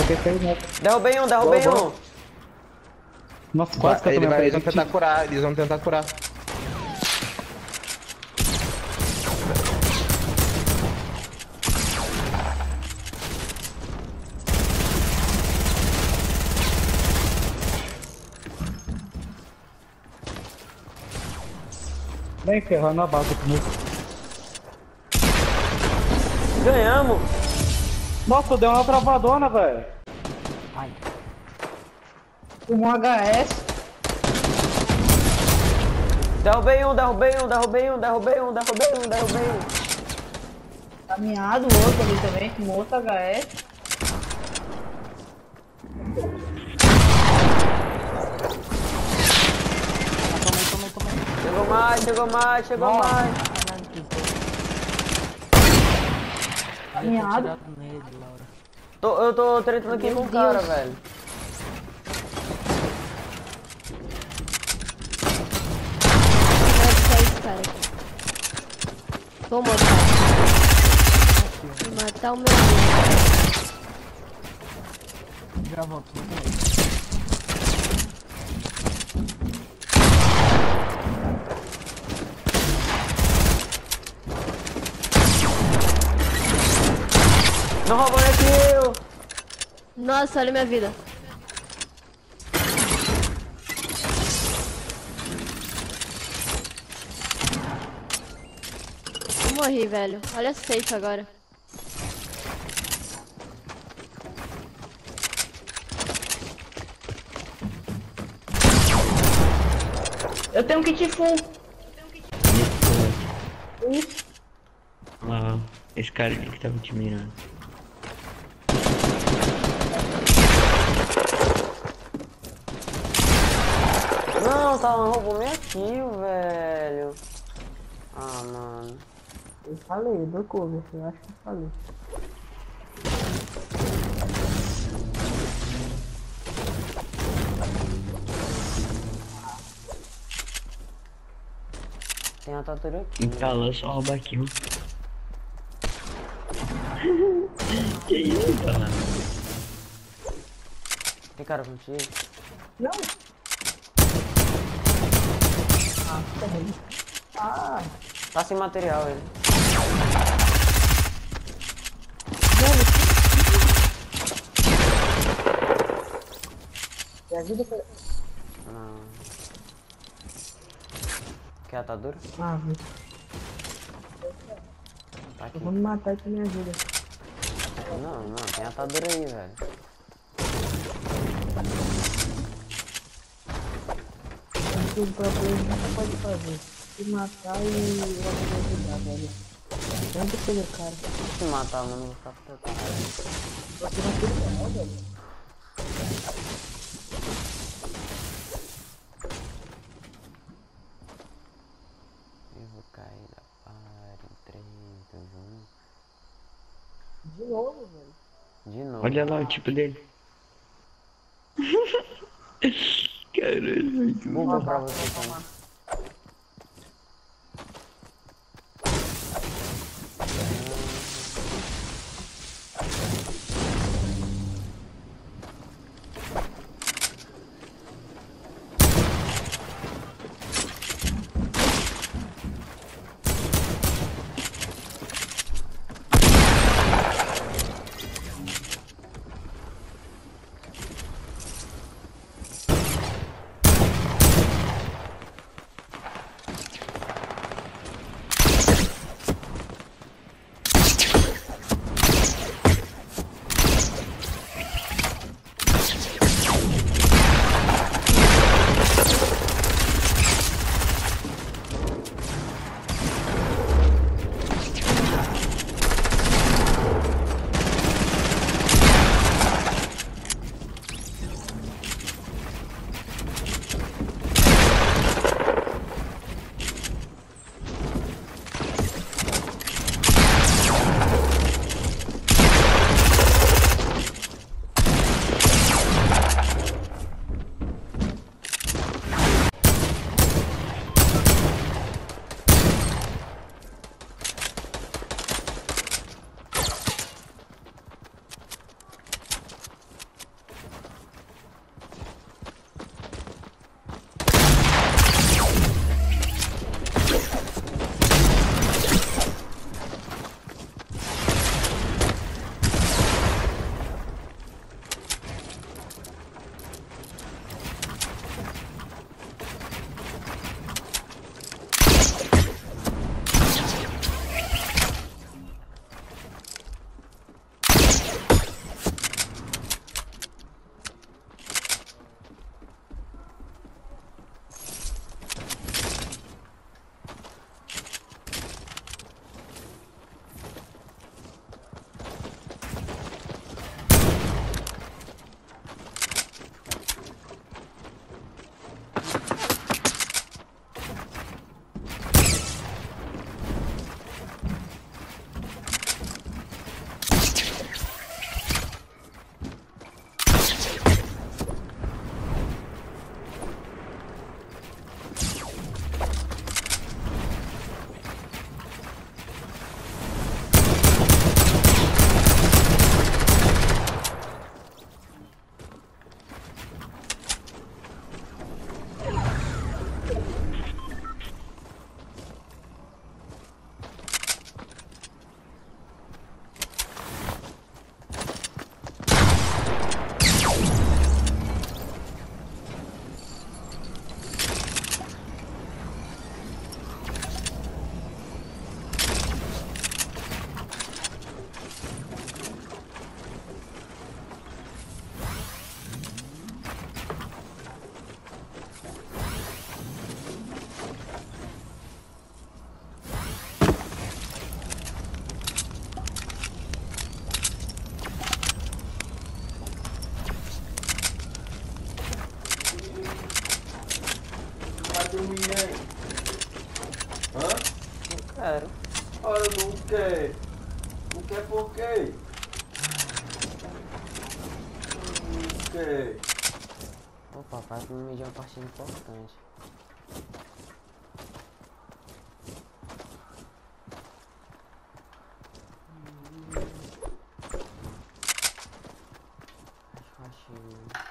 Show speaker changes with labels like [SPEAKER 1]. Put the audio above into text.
[SPEAKER 1] Derrubei um.
[SPEAKER 2] Nossa, quase que eu tomei
[SPEAKER 3] Eles vão tentar curar, eles vão tentar curar.
[SPEAKER 2] Bem ferrando a base comigo.
[SPEAKER 1] Ganhamos.
[SPEAKER 2] Nossa, deu uma travadona, velho.
[SPEAKER 4] Um HS.
[SPEAKER 1] Derrubei um.
[SPEAKER 4] Caminhado, o outro ali também, com outro HS.
[SPEAKER 1] Chegou mais.
[SPEAKER 4] Caminhado.
[SPEAKER 1] Eu tô tretando aqui com o cara, velho.
[SPEAKER 5] Cara. Vou matar. Vou matar o meu.
[SPEAKER 6] Já volto.
[SPEAKER 1] Não roubou aqui eu.
[SPEAKER 5] Nossa, olha minha vida. Eu morri, velho. Olha a safe agora.
[SPEAKER 4] Eu tenho um kit full.
[SPEAKER 7] Ah, esse cara aqui que tava te mirando.
[SPEAKER 1] Não, roubou minha kill, velho. Ah, mano.
[SPEAKER 4] Eu falei, do cover, eu acho que eu falei.
[SPEAKER 1] Tem uma tatuagem aqui.
[SPEAKER 7] Então, só rouba aqui. Que isso, cara?
[SPEAKER 1] Tem cara contigo?
[SPEAKER 4] Não.
[SPEAKER 1] Tá sem material ele.
[SPEAKER 4] Me ajuda pra...
[SPEAKER 1] Não. Quer atadura?
[SPEAKER 4] Ah, viu.
[SPEAKER 1] Tá aqui.
[SPEAKER 4] Eu vou me matar e tu me ajuda.
[SPEAKER 1] Não, tem atadura aí, velho.
[SPEAKER 4] Tudo pra ele não pode fazer. Se matar e eu vou ajudar, velho. Não tem que ser cara.
[SPEAKER 1] Se matar, mano, não vou ficar tratando.
[SPEAKER 4] Você não tem canal, velho.
[SPEAKER 1] Eu vou cair da party em 3, 2, 1.
[SPEAKER 4] De novo, velho.
[SPEAKER 1] De novo.
[SPEAKER 7] Olha lá o tipo dele. Caralho,
[SPEAKER 1] Bugou pra você também. Olha, não quer. Não quer por quê? Não quer. Opa, para me medir uma partida importante. Acho que eu achei.